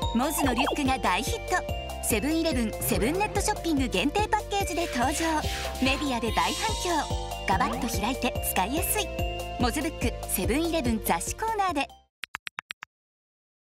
モズのリュックが大ヒット。セブンイレブンセブンネットショッピング限定パッケージで登場。メディアで大反響。ガバッと開いて使いやすい。モズブックセブンイレブン雑誌コーナーで。